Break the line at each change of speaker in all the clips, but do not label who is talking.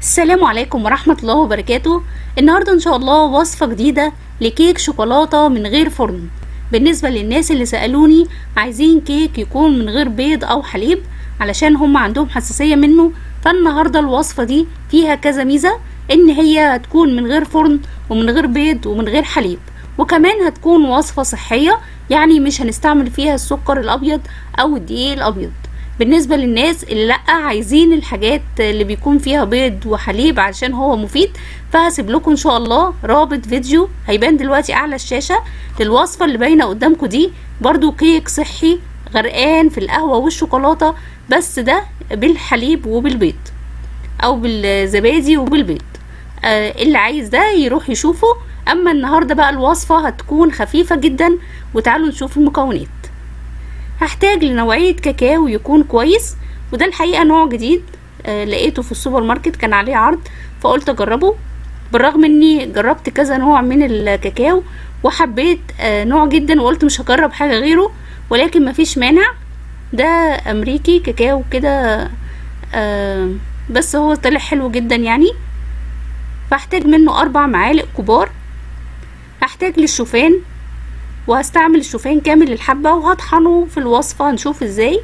السلام عليكم ورحمة الله وبركاته. النهاردة ان شاء الله وصفة جديدة لكيك شوكولاتة من غير فرن. بالنسبة للناس اللي سألوني عايزين كيك يكون من غير بيض او حليب علشان هم عندهم حساسية منه، فالنهاردة الوصفة دي فيها كذا ميزة، ان هي هتكون من غير فرن ومن غير بيض ومن غير حليب، وكمان هتكون وصفة صحية، يعني مش هنستعمل فيها السكر الابيض او الدقيق الابيض. بالنسبة للناس اللي لأ عايزين الحاجات اللي بيكون فيها بيض وحليب علشان هو مفيد، فهسيب لكم ان شاء الله رابط فيديو هيبان دلوقتي اعلى الشاشة للوصفة اللي باينة قدامكم دي. برضو كيك صحي غرقان في القهوة والشوكولاتة، بس ده بالحليب وبالبيض او بالزبادي وبالبيض. اللي عايز ده يروح يشوفه. اما النهاردة بقى الوصفة هتكون خفيفة جدا، وتعالوا نشوف المكونات. هحتاج لنوعية كاكاو يكون كويس، وده الحقيقة نوع جديد لقيته في السوبر ماركت كان عليه عرض فقلت اجربه، بالرغم اني جربت كذا نوع من الكاكاو وحبيت نوع جدا وقلت مش هجرب حاجة غيره، ولكن مفيش مانع. ده امريكي كاكاو كده بس هو طلع حلو جدا يعني. فهحتاج منه 4 معالق كبار. هحتاج للشوفان، وهستعمل الشوفان كامل الحبة وهطحنه في الوصفة هنشوف ازاي.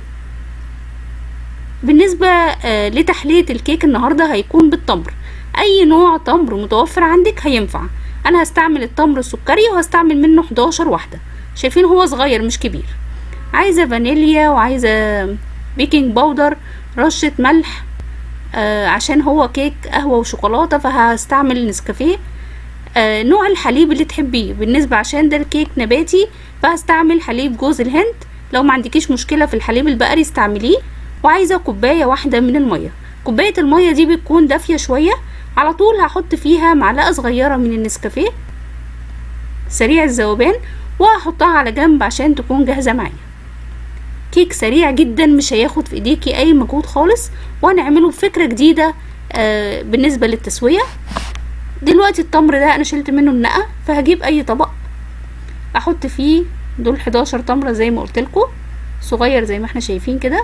بالنسبة لتحلية الكيك النهاردة هيكون بالتمر، اي نوع تمر متوفر عندك هينفع. انا هستعمل التمر السكري وهستعمل منه 11 واحدة، شايفين هو صغير مش كبير. عايزة فانيليا وعايزة بيكنج باودر، رشة ملح عشان هو كيك قهوة وشوكولاتة فهستعمل نسكافيه. نوع الحليب اللي تحبيه، بالنسبة عشان ده الكيك نباتي فهستعمل حليب جوز الهند، لو ما عندكيش مشكلة في الحليب البقري استعمليه. وعايزة كوباية واحدة من المية. كوباية المية دي بتكون دافية شوية. على طول هحط فيها معلقة صغيرة من النسكافيه سريع الذوبان، وهحطها على جنب عشان تكون جاهزة معايا. كيك سريع جدا مش هياخد في ايديكي اي مجهود خالص، وهنعمله بفكرة جديدة بالنسبة للتسوية. دلوقتي التمر ده انا شلت منه النقع، فهجيب اي طبق احط فيه دول 11 تمرة زي ما قلت لكم، صغير زي ما احنا شايفين كده.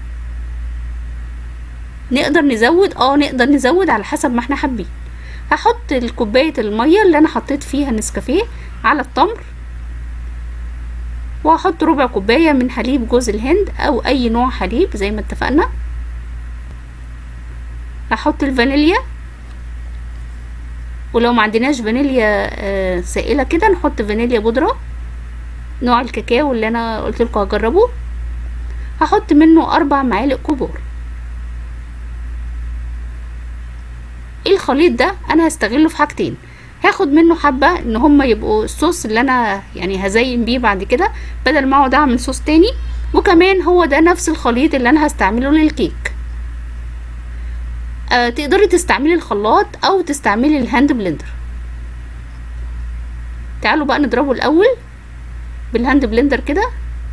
نقدر نزود نقدر نزود على حسب ما احنا حابين. هحط الكوباية المية اللي انا حطيت فيها نسكافيه على التمر، وهحط ربع كوباية من حليب جوز الهند او اي نوع حليب زي ما اتفقنا. هحط الفانيليا، ولو ما عندناش فانيليا سائله كده نحط فانيليا بودره، نوع الكاكاو اللي انا قلت لكم هجربه. هحط منه 4 معالق كبار. الخليط ده انا هستغله في حاجتين، هاخد منه حبه ان هما يبقوا الصوص اللي انا يعني هزين بيه بعد كده بدل ما اقعد اعمل صوص تاني، وكمان هو ده نفس الخليط اللي انا هستعمله للكيك. تقدري تستعملي الخلاط او تستعملي الهاند بلندر. تعالوا بقى نضربه الاول بالهاند بلندر كده،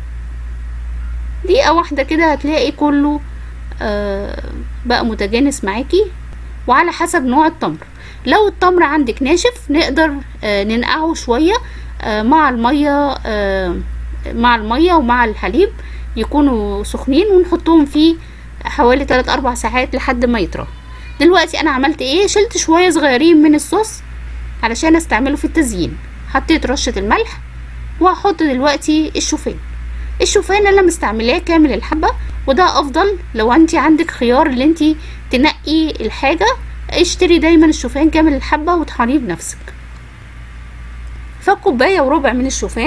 دقيقة واحدة كده هتلاقي كله بقى متجانس معاكي، وعلى حسب نوع التمر. لو التمر عندك ناشف نقدر ننقعه شوية مع المية ومع الحليب يكونوا سخنين، ونحطهم فيه حوالي 3-4 ساعات لحد ما يطرى. دلوقتي انا عملت ايه؟ شلت شوية صغيرين من الصوص علشان استعمله في التزيين. حطيت رشة الملح، وهحط دلوقتي الشوفان اللي مستعملاه كامل الحبة، وده افضل لو انت عندك خيار اللي انت تنقي الحاجة. اشتري دايما الشوفان كامل الحبة وطحنيه بنفسك. فكوباية وربع من الشوفان،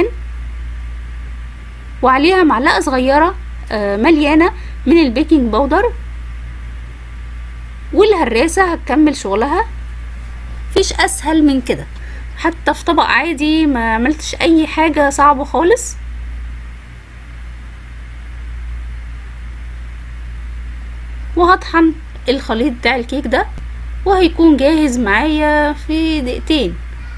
وعليها معلقة صغيرة مليانة من البيكنج باودر، والهراسة هتكمل شغلها. مفيش اسهل من كده، حتى في طبق عادي ما عملتش اي حاجة صعبة خالص. وهطحن الخليط بتاع الكيك ده وهيكون جاهز معايا في دقيقتين.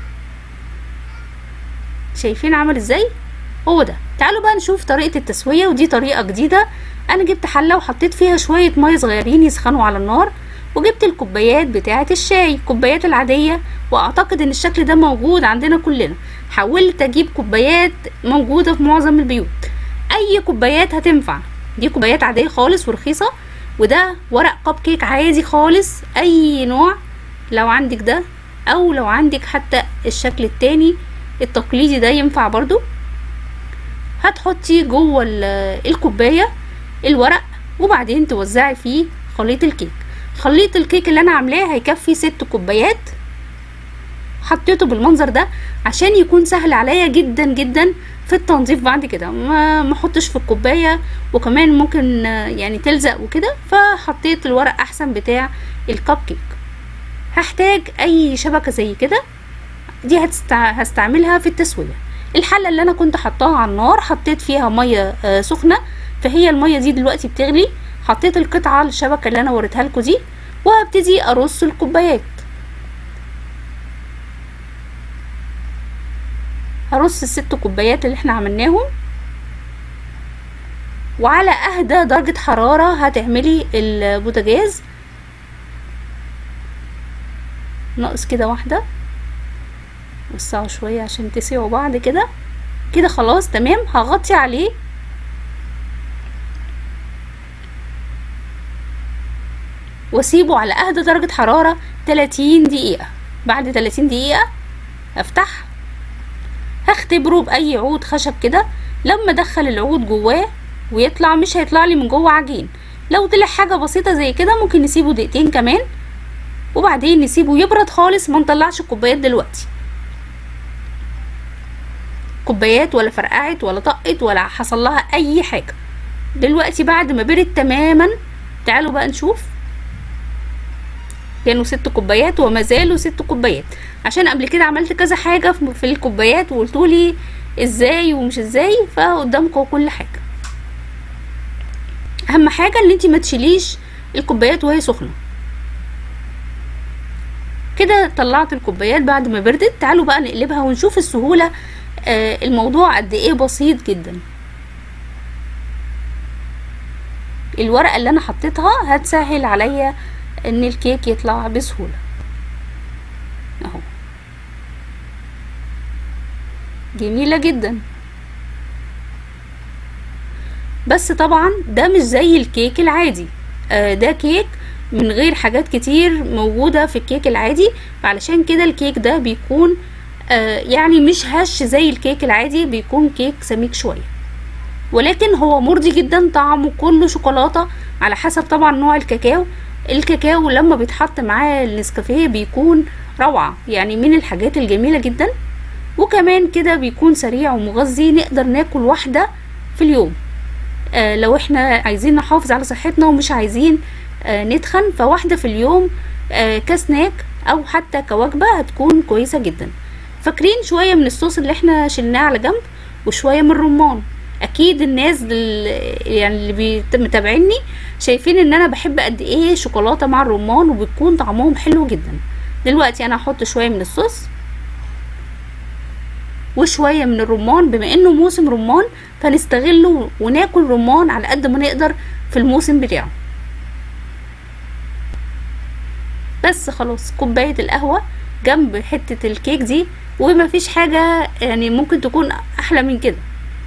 شايفين عمل ازاي؟ هو ده. تعالوا بقى نشوف طريقة التسوية، ودي طريقة جديدة. انا جبت حلة وحطيت فيها شوية مية صغيرين يسخنوا على النار، وجبت الكوبايات بتاعة الشاي، الكوبايات العادية، واعتقد ان الشكل ده موجود عندنا كلنا. حاولت اجيب كوبايات موجودة في معظم البيوت، اي كوبايات هتنفع، دي كوبايات عادية خالص ورخيصة. وده ورق كب كيك عادي خالص، اي نوع لو عندك ده، او لو عندك حتى الشكل التاني التقليدي ده ينفع برضو. هتحطي جوه الكوبايه الورق، وبعدين توزعي فيه خليط الكيك. خليط الكيك اللي انا عاملاه هيكفي 6 كوبايات. حطيته بالمنظر ده عشان يكون سهل عليا جدا جدا في التنظيف بعد كده، ما احطش في الكوبايه وكمان ممكن يعني تلزق وكده، فحطيت الورق احسن بتاع الكب كيك. هحتاج اي شبكه زي كده، دي هستعملها في التسويه. الحله اللي انا كنت حطاها على النار حطيت فيها ميه سخنه، فهي الميه دي دلوقتي بتغلي. حطيت القطعه الشبكه اللي انا وريتها لكم دي، وهبتدي ارص الكوبايات. هرص ال6 كوبايات اللي احنا عملناهم، وعلى اهدى درجه حراره هتعملي البوتاجاز. ناقص كده واحده، وسعوا شويه عشان تسيعوا بعض كده. كده خلاص تمام. هغطي عليه واسيبه على اهدى درجه حراره 30 دقيقه. بعد 30 دقيقه افتح، هختبره باي عود خشب كده. لما ادخل العود جواه ويطلع، مش هيطلع لي من جوه عجين. لو طلع حاجه بسيطه زي كده ممكن نسيبه دقيقتين كمان، وبعدين نسيبه يبرد خالص. ما نطلعش الكوبايات دلوقتي، كوبايات ولا فرقعت ولا طقت ولا حصل لها اي حاجه. دلوقتي بعد ما برد تماما، تعالوا بقى نشوف. كانوا 6 كوبايات وما زالوا 6 كوبايات، عشان قبل كده عملت كذا حاجه في الكوبايات وقلتولي ازاي ومش ازاي، فقدامكم كل حاجه. اهم حاجه ان انتي ما تشيليش الكوبايات وهي سخنه. كده طلعت الكوبايات بعد ما بردت. تعالوا بقى نقلبها ونشوف السهوله. الموضوع قد ايه بسيط جدا. الورقه اللي انا حطيتها هتسهل عليا ان الكيك يطلع بسهوله اهو. جميله جدا. بس طبعا ده مش زي الكيك العادي. ده كيك من غير حاجات كتير موجوده في الكيك العادي، فعلشان كده الكيك ده بيكون يعني مش هش زي الكيك العادي، بيكون كيك سميك شويه، ولكن هو مرضي جدا. طعمه كله شوكولاته على حسب طبعا نوع الكاكاو. الكاكاو لما بيتحط معاه النسكافيه بيكون روعه، يعني من الحاجات الجميله جدا. وكمان كده بيكون سريع ومغذي، نقدر ناكل واحده في اليوم. لو احنا عايزين نحافظ على صحتنا ومش عايزين نتخن، فواحده في اليوم كسناك او حتى كوجبه هتكون كويسه جدا. فاكرين شويه من الصوص اللي احنا شلناه على جنب وشويه من الرمان؟ اكيد الناس يعني اللي متابعيني شايفين ان انا بحب قد ايه شوكولاته مع الرمان، وبتكون طعمهم حلو جدا. دلوقتي انا هحط شويه من الصوص وشويه من الرمان، بما انه موسم رمان فنستغله وناكل رمان على قد ما نقدر في الموسم بتاعه. بس خلاص، كوبايه القهوه جنب حته الكيك دي، ومفيش حاجه يعني ممكن تكون احلى من كده.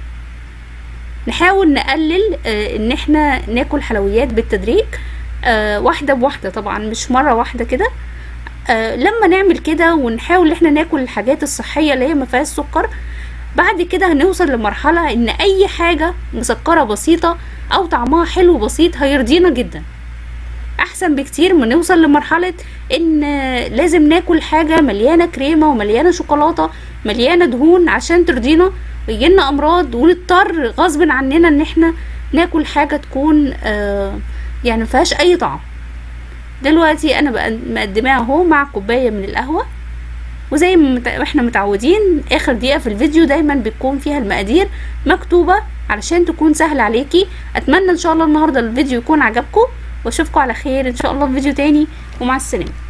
نحاول نقلل ان احنا ناكل حلويات بالتدريج، واحده بواحده طبعا، مش مره واحده كده. لما نعمل كده ونحاول احنا ناكل الحاجات الصحيه اللي هي ما فيهاش سكر، بعد كده هنوصل لمرحله ان اي حاجه مسكره بسيطه او طعمها حلو بسيط هيرضينا جدا. احسن بكتير من نوصل لمرحله ان لازم ناكل حاجه مليانه كريمه ومليانه شوكولاته مليانه دهون عشان ترضينا، ويجيلنا امراض ونضطر غصب عننا ان احنا ناكل حاجه تكون يعني مفيهاش اي طعم. دلوقتي انا بقى مقدماها اهو مع كوبايه من القهوه، وزي ما احنا متعودين اخر دقيقه في الفيديو دايما بتكون فيها المقادير مكتوبه علشان تكون سهل عليكي. اتمنى ان شاء الله النهارده الفيديو يكون عجبكم، واشوفكم على خير ان شاء الله في فيديو تاني، ومع السلامه.